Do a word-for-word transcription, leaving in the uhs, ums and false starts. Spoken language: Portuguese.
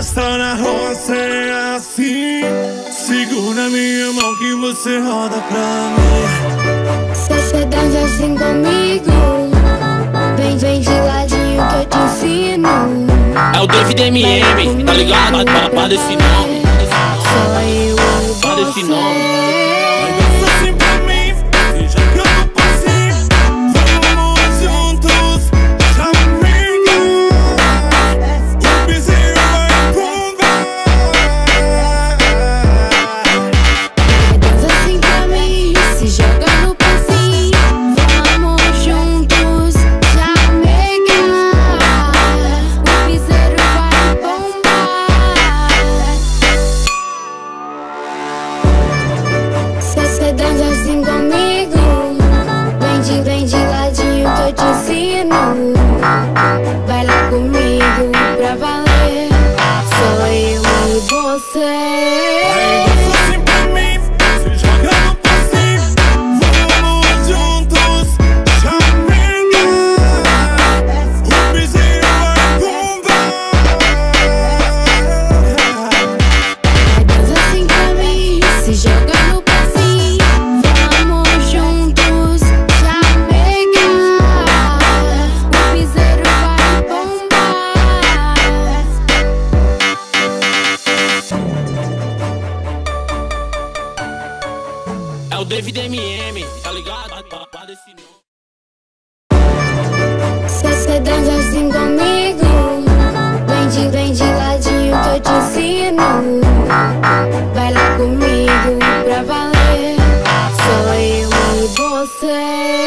festa na roça é assim. Segura minha mão que você roda pra mim. Você dança assim comigo. Vem, vem de ladinho que eu te ensino. É o David M M, tá ligado? Para desse nome. Só eu e Para desse você. nome. Você dança assim comigo. Vem de, vem de ladinho que eu te ensino. Vai lá comigo pra valer. Só eu e você. É o David M M, tá ligado? Para desse nome. Você dança assim comigo. Vem de, vem de ladinho que eu te ensino. Vai lá comigo pra valer. Só eu e você.